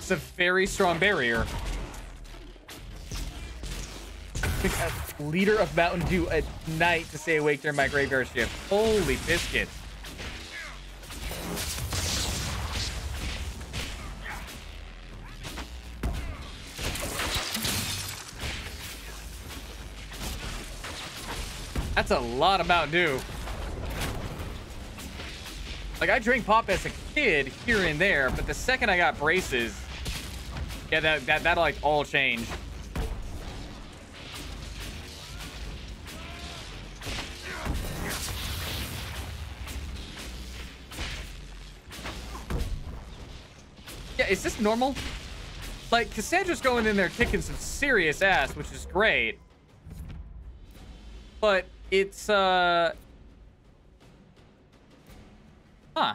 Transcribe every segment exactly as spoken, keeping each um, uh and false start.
That's a very strong barrier. A liter of Mountain Dew at night to stay awake during my graveyard shift. Holy biscuits. That's a lot of Mountain Dew. Like, I drank pop as a kid here and there, but the second I got braces, yeah, that, that, that like all changed. Yeah, is this normal? Like, Cassandra's going in there kicking some serious ass, which is great. But it's, uh... Huh.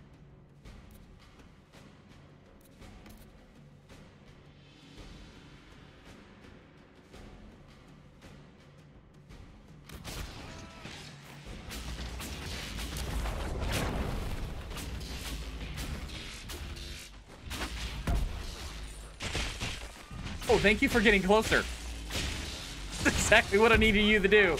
Oh, thank you for getting closer. That's exactly what I needed you to do.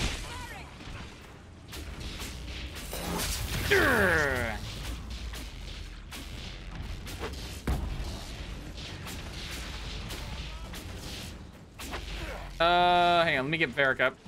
Uh, hang on, let me get Varric up.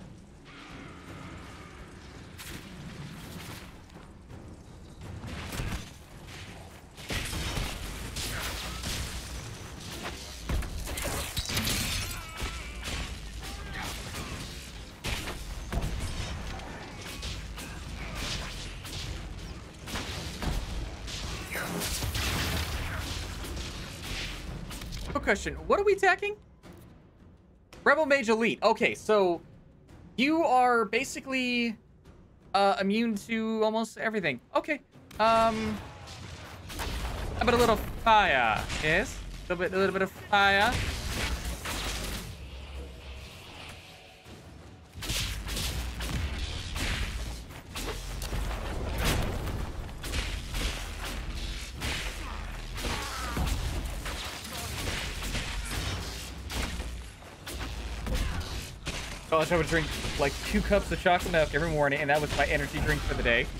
Quick question, what are we attacking? Rebel Mage Elite. Okay, so you are basically uh, immune to almost everything. Okay. Um, how about a little fire? Yes, a little bit, a little bit of fire. Gosh, I would drink like two cups of chocolate milk every morning, and that was my energy drink for the day.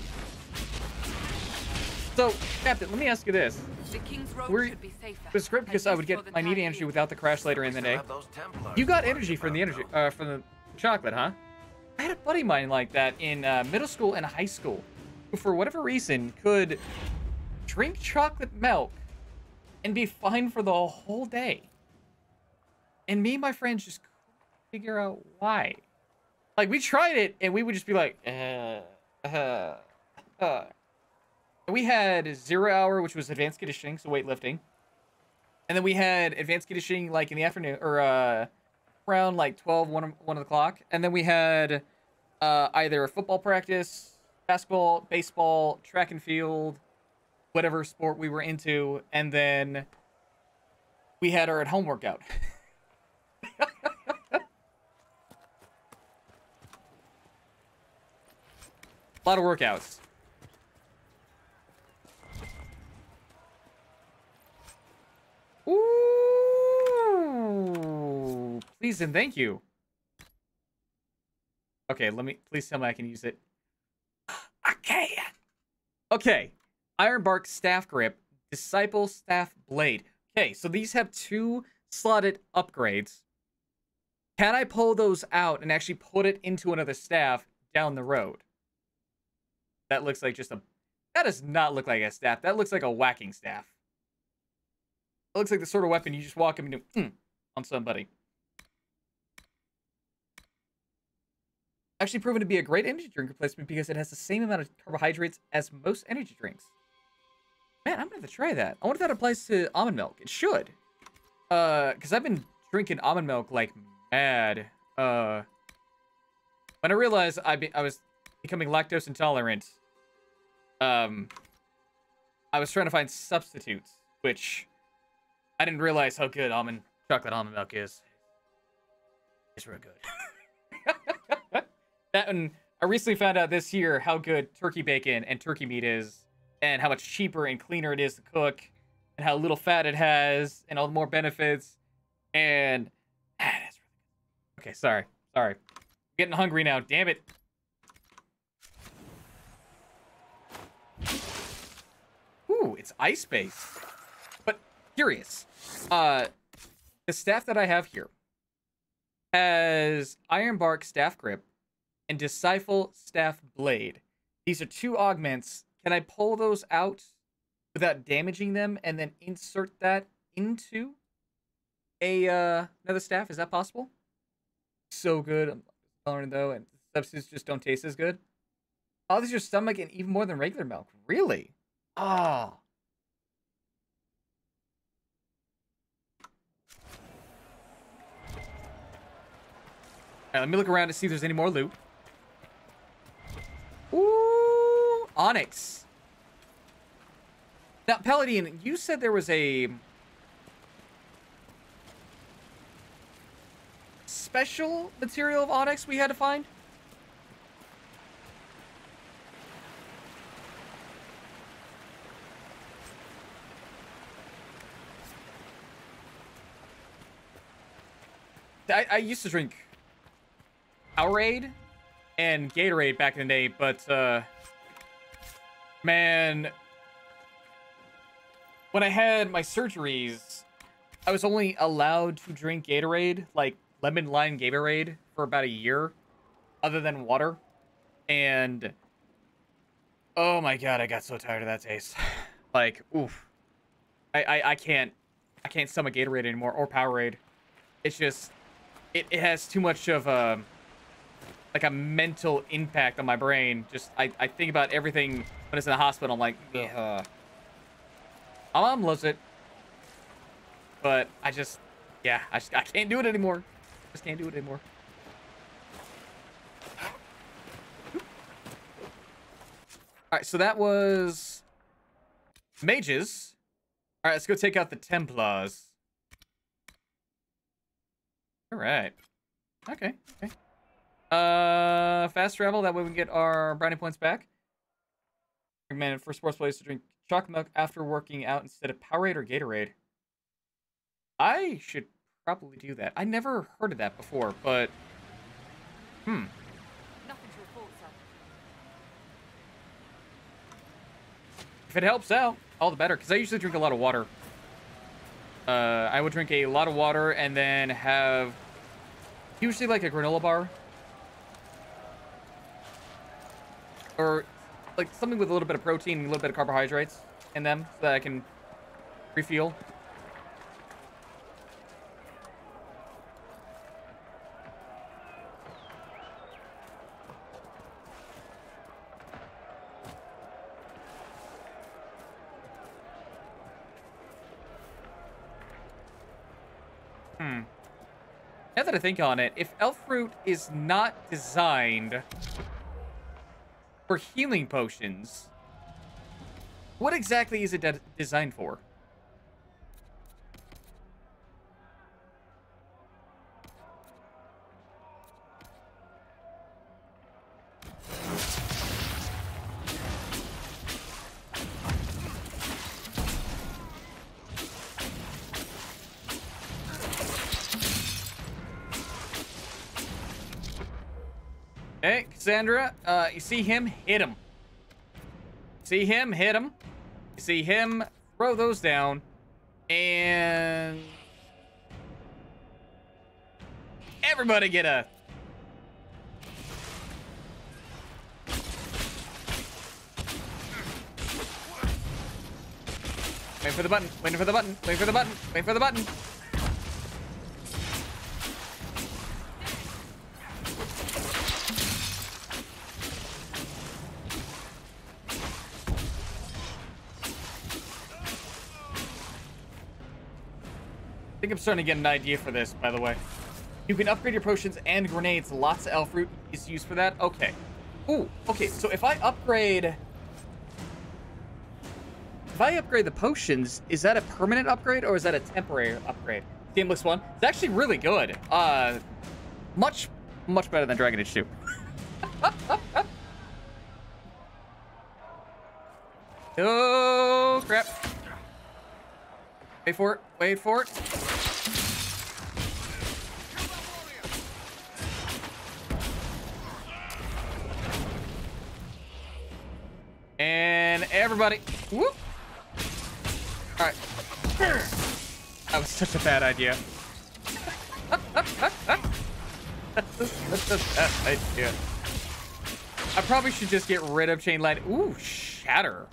So, Captain, let me ask you this. The King's Road We're, should be safer. it was great because I would get my needed energy without the crash later in the day. You got energy from the energy, uh, from the chocolate, huh? I had a buddy of mine like that in uh, middle school and high school, who for whatever reason could drink chocolate milk and be fine for the whole day. And me and my friends just figure out why. Like, we tried it and we would just be like, uh, uh, uh. We had zero hour, which was advanced conditioning, so weightlifting. And then we had advanced conditioning like in the afternoon, or uh, around like twelve, one, one o'clock. And then we had uh, either football practice, basketball, baseball, track and field, whatever sport we were into. And then we had our at-home workout. A lot of workouts. Ooh, please and thank you. Okay, let me, please tell me I can use it. I can. Okay, Ironbark Staff Grip, Disciple Staff Blade. Okay, so these have two slotted upgrades. Can I pull those out and actually put it into another staff down the road? That looks like just a... That does not look like a staff. That looks like a whacking staff. It looks like the sort of weapon you just walk up and do mm, on somebody. Actually proven to be a great energy drink replacement because it has the same amount of carbohydrates as most energy drinks. Man, I'm going to have to try that. I wonder if that applies to almond milk. It should. Uh, because I've been drinking almond milk like mad. Uh, when I realized I, be, I was becoming lactose intolerant, um, I was trying to find substitutes, which I didn't realize how good almond chocolate almond milk is. It's real good. That and I recently found out this year how good turkey bacon and turkey meat is, and how much cheaper and cleaner it is to cook, and how little fat it has and all the more benefits. And ah, that's really good. Okay, sorry. Sorry. I'm getting hungry now. Damn it. Ooh, it's ice-based. But curious. Uh, the staff that I have here has Ironbark Staff Grip and Disciple Staff Blade. These are two augments. Can I pull those out without damaging them and then insert that into a uh, another staff? Is that possible? So good. I'm learning though, and substitutes just don't taste as good. Oh, this is your stomach and even more than regular milk. Really? Oh. Right, let me look around to see if there's any more loot. Ooh, Onyx. Now, Paladin, you said there was a special material of Onyx we had to find? I, I used to drink Powerade and Gatorade back in the day, but uh, man, when I had my surgeries, I was only allowed to drink Gatorade, like lemon lime Gatorade, for about a year, other than water. And oh my god, I got so tired of that taste. Like, oof, I I, I can't I can't stomach Gatorade anymore or Powerade. It's just it, it has too much of a like a mental impact on my brain. Just I, I think about everything when it's in the hospital. I'm like, ugh. My mom loves it, but I just, yeah, I just I can't do it anymore. Just can't do it anymore. All right, so that was mages. All right, let's go take out the Templars. All right. Okay. Okay. Uh, fast travel. That way we can get our brownie points back. Recommended for sports players to drink chocolate milk after working out instead of Powerade or Gatorade. I should probably do that. I never heard of that before, but hmm. Nothing to report, sir. If it helps out, all the better. Because I usually drink a lot of water. Uh, I would drink a lot of water and then have usually like a granola bar. Or like something with a little bit of protein and a little bit of carbohydrates in them so that I can refuel. Hmm. Now that I think on it, if elf fruit is not designed for healing potions, what exactly is it de designed for? Hey, Cassandra, uh, you see him? Hit him. See him? Hit him. You see him? Throw those down. And everybody get a... Wait for the button. Waiting for the button. Wait for the button. Wait for the button. I think I'm starting to get an idea for this, by the way. You can upgrade your potions and grenades. Lots of elf root is used for that. Okay. Ooh, okay, so if I upgrade... If I upgrade the potions, is that a permanent upgrade or is that a temporary upgrade? Seamless one. It's actually really good. Uh, much, much better than Dragon Age two. Oh, crap. Wait for it. Wait for it. And everybody. Whoop. All right. That was such a bad idea. That's a bad idea. I probably should just get rid of chain lightning. Ooh, shatter.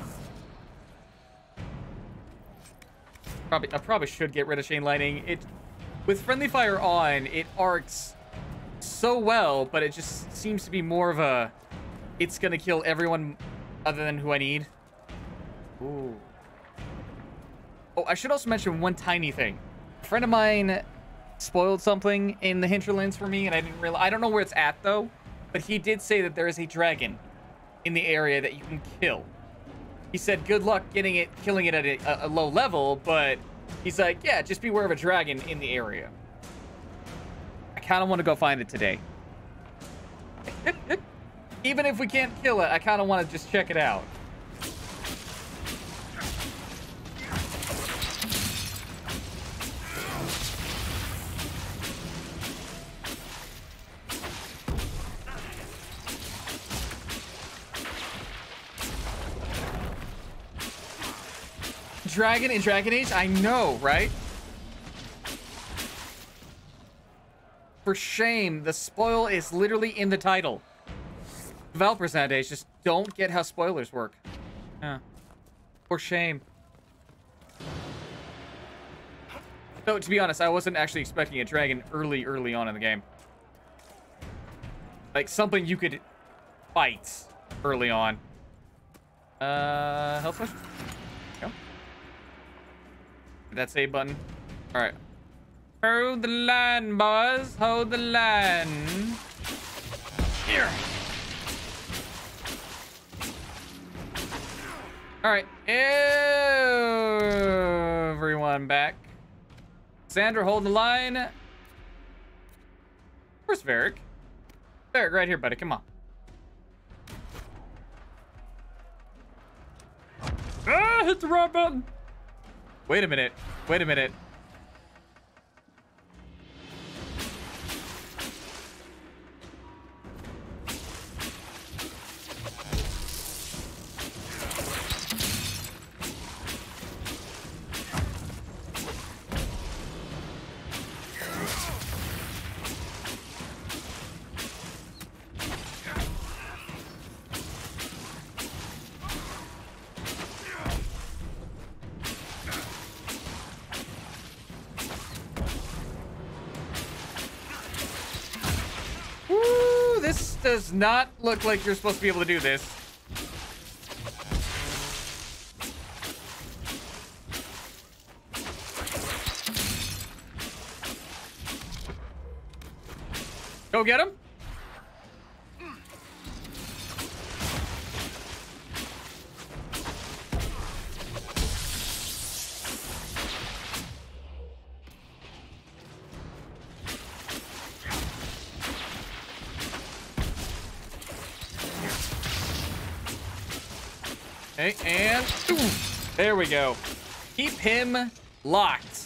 Probably, I probably should get rid of chain lightning. It, with friendly fire on, it arcs so well, but it just seems to be more of a, it's gonna kill everyone other than who I need. Ooh. Oh, I should also mention one tiny thing. A friend of mine spoiled something in the hinterlands for me, and I didn't realize. I don't know where it's at though, but he did say that there is a dragon in the area that you can kill. He said, good luck getting it, killing it at a, a low level, but he's like, yeah, just beware of a dragon in the area. I kind of want to go find it today. Even if we can't kill it, I kind of want to just check it out. Dragon in Dragon Age? I know, right? For shame, the spoil is literally in the title. Developers nowadays just don't get how spoilers work. Yeah. For shame. So, to be honest, I wasn't actually expecting a dragon early, early on in the game. Like, something you could fight early on. Uh, health push? Go. That save button. All right. Hold the line, boys. Hold the line. Here. All right. Everyone back. Sandra, hold the line. Where's Varric? Varric, right here, buddy. Come on. Ah, hit the wrong button. Wait a minute. Wait a minute. Does not look like you're supposed to be able to do this. Go get him. Okay, and ooh, there we go. Keep him locked.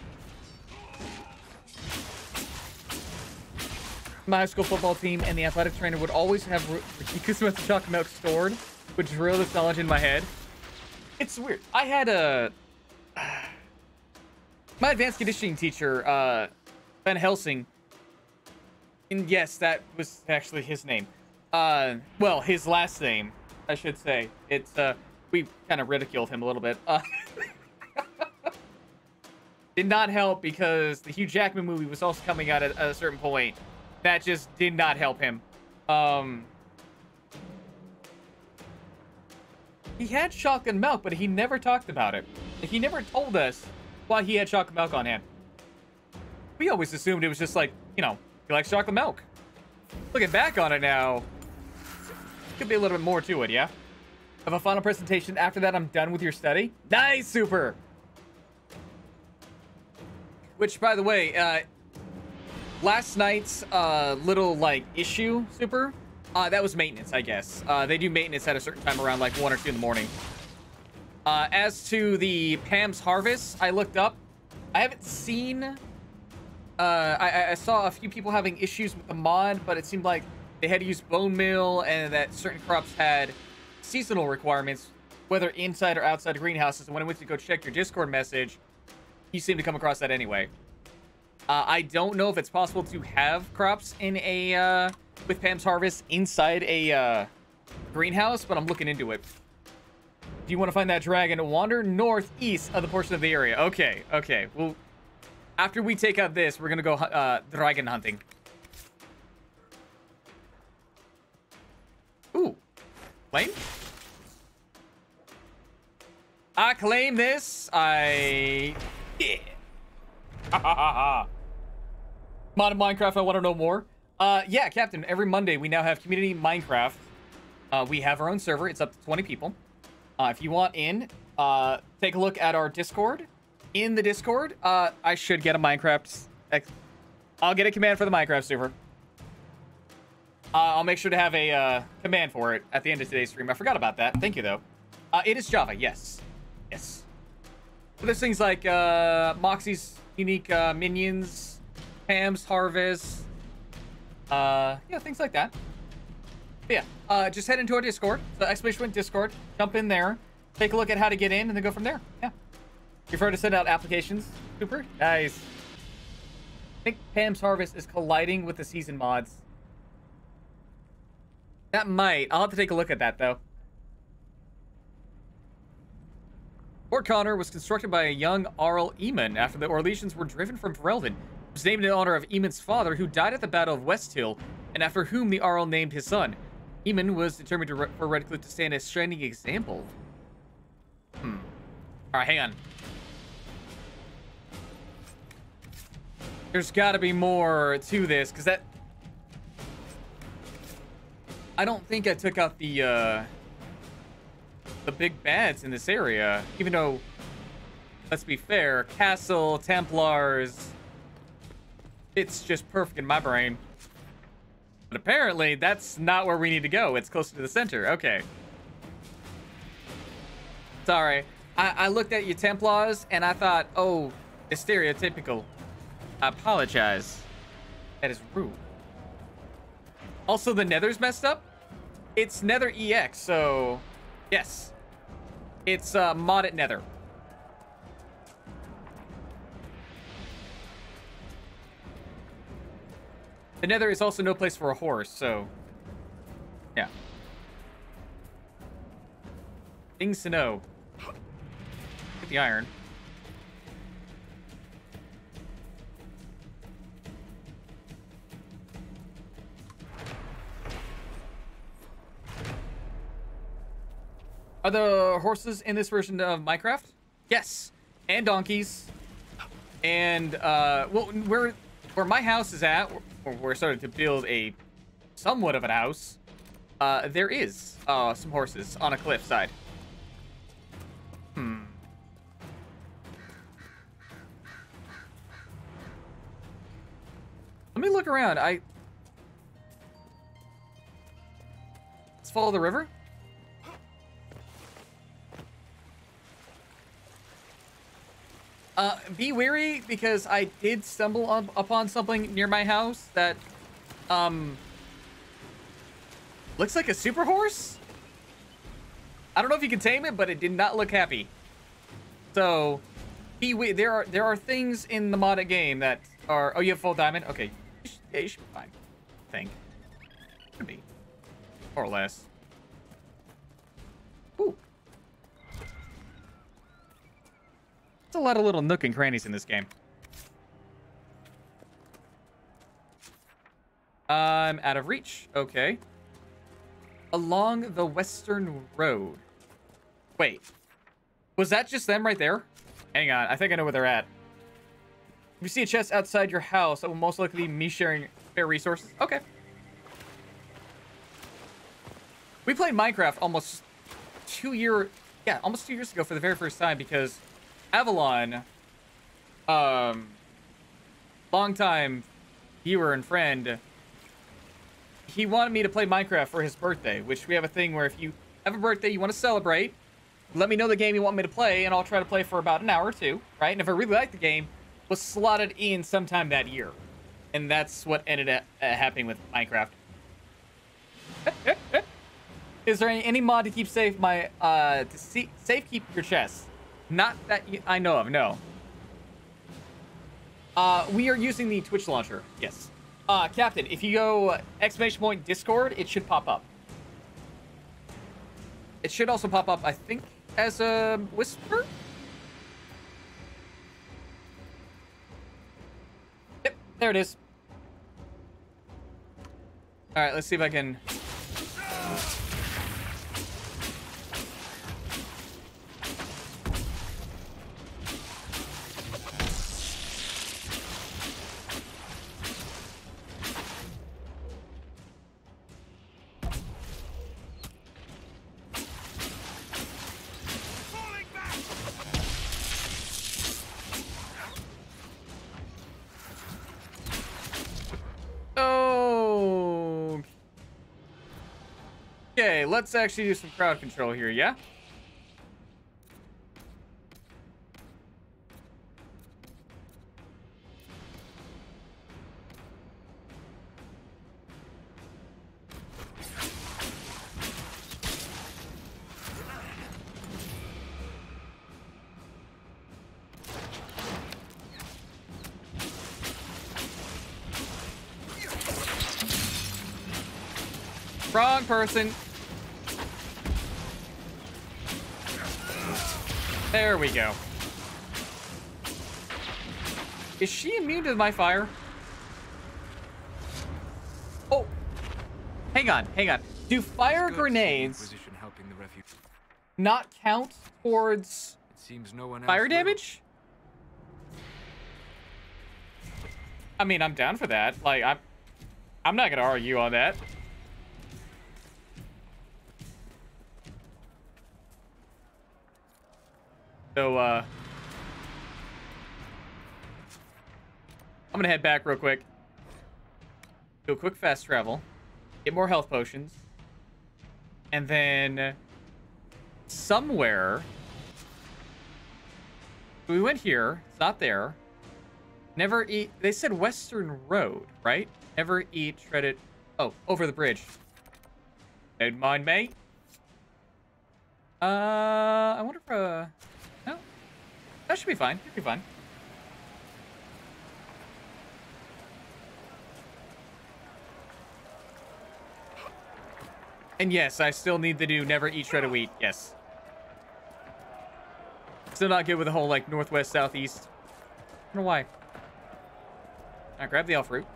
My high school football team and the athletic trainer would always have Rikiku's chocolate milk stored, which drilled this knowledge in my head. It's weird. I had a my advanced conditioning teacher, uh, Ben Helsing, and yes, that was actually his name. Uh, well, his last name, I should say. It's uh, we kind of ridiculed him a little bit. Uh, did not help because the Hugh Jackman movie was also coming out at, at a certain point. That just did not help him. Um, he had chocolate milk, but he never talked about it. He never told us why he had chocolate milk on hand. We always assumed it was just like, you know, he likes chocolate milk. Looking back on it now, could be a little bit more to it, yeah? Have a final presentation. After that, I'm done with your study. Nice, super. Which, by the way, uh, last night's uh, little, like, issue, super, uh, that was maintenance, I guess. Uh, they do maintenance at a certain time around, like, one or two in the morning. Uh, as to the Pam's Harvest, I looked up. I haven't seen... Uh, I, I saw a few people having issues with the mod, but it seemed like they had to use bone meal and that certain crops had seasonal requirements, whether inside or outside of greenhouses. And when I went to go check your Discord message, you seem to come across that anyway. Uh, I don't know if it's possible to have crops in a, uh, with Pam's Harvest inside a, uh, greenhouse, but I'm looking into it. If you want to find that dragon, wander northeast of the portion of the area. Okay, okay. Well, after we take out this, we're gonna go, uh, dragon hunting. Ooh. Claim? I claim this. I... Yeah. Ha ha ha ha. Mod of Minecraft, I want to know more. Uh, yeah, Captain, every Monday we now have Community Minecraft. Uh, we have our own server. It's up to twenty people. Uh, if you want in, uh, take a look at our Discord. In the Discord, uh, I should get a Minecraft... Ex I'll get a command for the Minecraft server. Uh, I'll make sure to have a uh, command for it at the end of today's stream. I forgot about that. Thank you, though. Uh, it is Java, yes. Yes. So there's things like uh, Moxie's unique uh, minions, Pam's Harvest, uh, yeah, things like that. But yeah, uh, just head into our Discord. So exclamation point Discord, jump in there, take a look at how to get in, and then go from there. Yeah. Prefer to send out applications. Super nice. I think Pam's Harvest is colliding with the season mods. That might. I'll have to take a look at that, though. Fort Connor was constructed by a young Arl Eamon after the Orlesians were driven from Ferelden. It was named in honor of Eamon's father, who died at the Battle of Westhill, and after whom the Arl named his son. Eamon was determined to re for Redcliffe to stand a shining example. Hmm. Alright, hang on. There's gotta be more to this, because that... I don't think I took out the, uh... the big bads in this area, even though, let's be fair, Castle, Templars, it's just perfect in my brain. But apparently, that's not where we need to go. It's closer to the center. Okay. Sorry. I, I looked at your Templars, and I thought, oh, it's stereotypical. I apologize. That is rude. Also, the Nether's messed up. It's Nether E X, so... Yes. It's uh, modded Nether. The Nether is also no place for a horse, so... Yeah. Things to know. Get the iron. Are the horses in this version of Minecraft? Yes. And donkeys. And, uh, well, where, where my house is at, or we're starting to build a somewhat of a house, uh, there is, uh, some horses on a cliffside. Hmm. Let me look around. I... Let's follow the river. Uh, be wary, because I did stumble up upon something near my house that, um, looks like a super horse? I don't know if you can tame it, but it did not look happy. So, be we there are there are things in the modded game that are... Oh, you have full diamond? Okay. You should, yeah, you should be fine. I think. Could be. More or less. Ooh. A lot of little nook and crannies in this game. I'm out of reach. Okay. Along the western road. Wait. Was that just them right there? Hang on. I think I know where they're at. If you see a chest outside your house, that will most likely be me sharing fair resources. Okay. We played Minecraft almost two year... Yeah, almost two years ago for the very first time because... Avalon, um, longtime viewer and friend, he wanted me to play Minecraft for his birthday, which we have a thing where if you have a birthday you want to celebrate, let me know the game you want me to play, and I'll try to play for about an hour or two, right? And if I really like the game, was slotted in sometime that year. And that's what ended up uh, happening with Minecraft. Is there any, any mod to keep safe my, uh, to see, safe keep your chest? Not that you, I know of, no. Uh, we are using the Twitch launcher, yes. Uh, Captain, if you go exclamation point Discord, it should pop up. It should also pop up, I think, as a whisper? Yep, there it is. All right, let's see if I can... Oh. Okay, let's actually do some crowd control here, yeah? Wrong person. There we go. Is she immune to my fire? Oh. Hang on, hang on. Do fire grenades not count towards it seems no one fire else damage? I mean, I'm down for that. Like, I'm, I'm not gonna argue on that. So, uh... I'm gonna head back real quick. Do a quick fast travel. Get more health potions. And then... somewhere... We went here. It's not there. Never eat... They said Western Road, right? Never eat shredded... Oh, over the bridge. Don't mind me. Uh... I wonder if, uh... No. That should be fine. Should be fine. And yes, I still need to do never eat shredded wheat. Yes. Still not good with the whole, like, northwest, southeast. I don't know why. Alright, grab the elf fruit.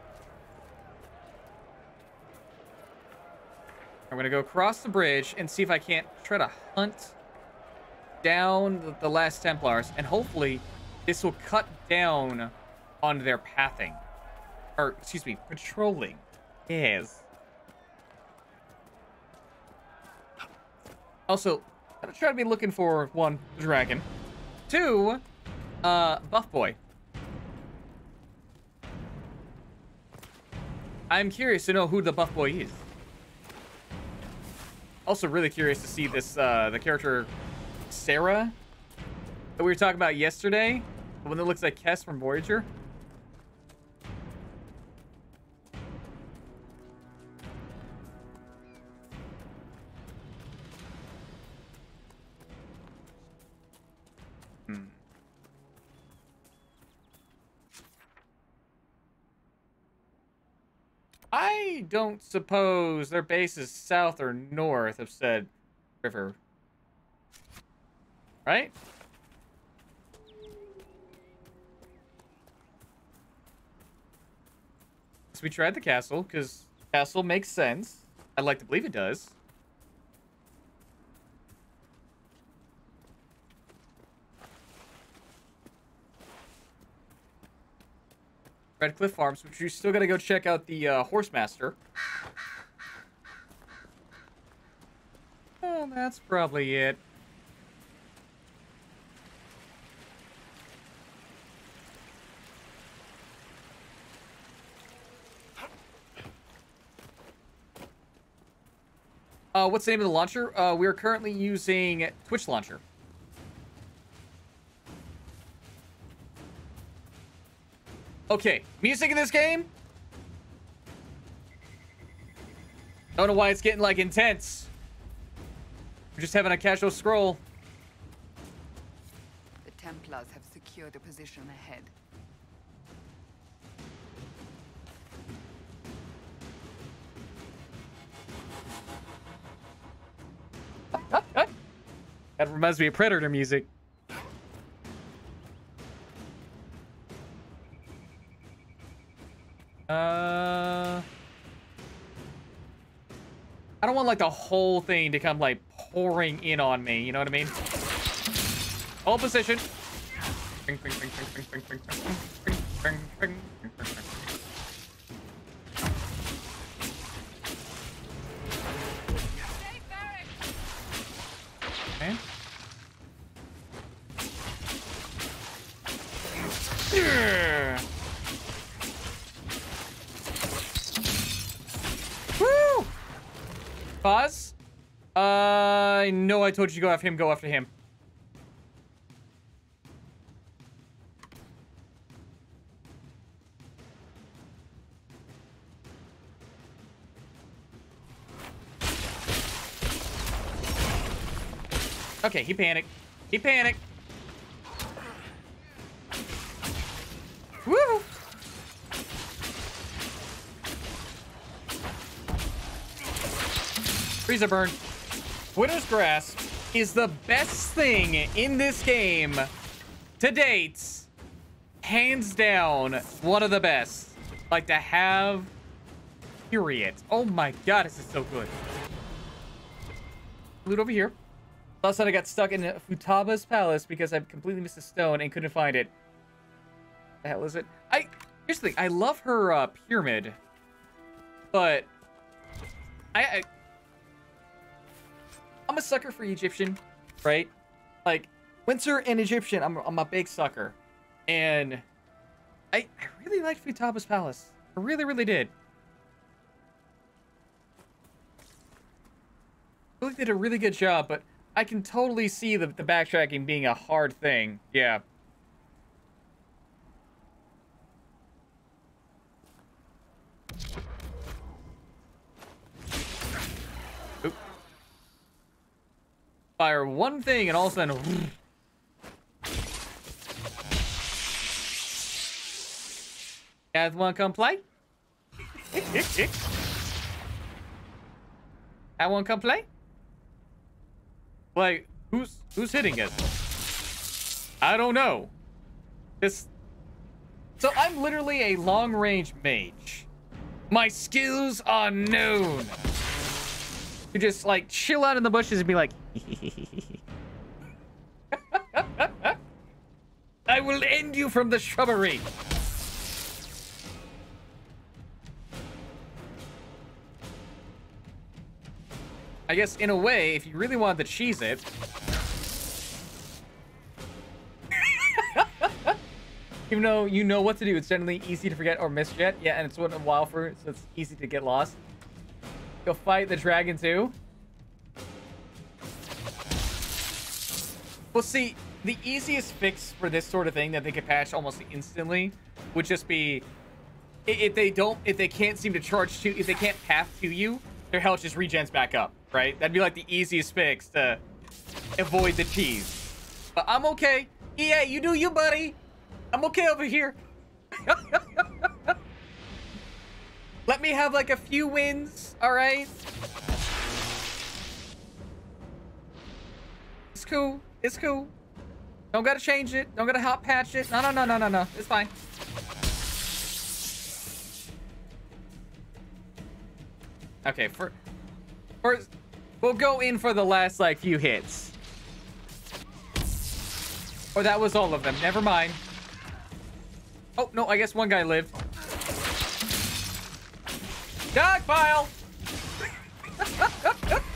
I'm gonna go across the bridge and see if I can't try to hunt down the, the last Templars, and hopefully this will cut down on their pathing. Or, excuse me, patrolling. Yes. Also, I'm gonna try to be looking for, one, dragon. Two, uh, Buff Boy. I'm curious to know who the Buff Boy is. Also really curious to see this, uh, the character Sarah that we were talking about yesterday. The one that looks like Kess from Voyager. Hmm. I don't suppose their base is south or north of said river. Right? So we tried the castle, because castle makes sense. I'd like to believe it does. Redcliffe Farms, which we still gotta go check out the uh, Horsemaster. Oh, that's probably it. Uh, what's the name of the launcher? Uh, we are currently using Twitch Launcher. Okay, music in this game? Don't know why it's getting, like, intense. We're just having a casual scroll. The Templars have secured a position ahead. That reminds me of Predator music. Uh, I don't want like the whole thing to come like pouring in on me. You know what I mean? Hold position. Okay. Yeah. Woo! Pause. Uh, I know I told you to go after him. Go after him. Okay, he panicked. He panicked. Woo! Freezer burn. Winter's Grasp is the best thing in this game to date. Hands down, one of the best. Like to have, period. Oh my god, this is so good. Loot over here. Last night I got stuck in Futaba's palace because I completely missed a stone and couldn't find it. The hell is it? I here's the thing. I love her uh, pyramid, but I, I I'm a sucker for Egyptian, right? Like Windsor and Egyptian. I'm I'm a big sucker, and I I really liked Futaba's palace. I really really did. I really did a really good job, but I can totally see the, the backtracking being a hard thing. Yeah. Oop. Fire one thing and all of a sudden... Guys wanna come play? I wanna come play? Like, who's who's hitting it? I don't know. This. So I'm literally a long-range mage. My skills are known. You just like chill out in the bushes and be like, I will end you from the shrubbery. I guess, in a way, if you really wanted to cheese it... Even though you know what to do, it's generally easy to forget or misjet. Yeah, and it's one a while for it, so it's easy to get lost. Go fight the dragon, too. Well, see, the easiest fix for this sort of thing that they could patch almost instantly would just be... If they don't... If they can't seem to charge to... If they can't path to you, their health just regens back up. Right? That'd be like the easiest fix to avoid the cheese. But I'm okay. E A, you do you, buddy. I'm okay over here. Let me have like a few wins, all right? It's cool. It's cool. Don't gotta change it. Don't gotta hot patch it. No, no, no, no, no, no. It's fine. Okay, for... First, we'll go in for the last, like, few hits. Or that was all of them. Never mind. Oh, no, I guess one guy lived. Dog pile!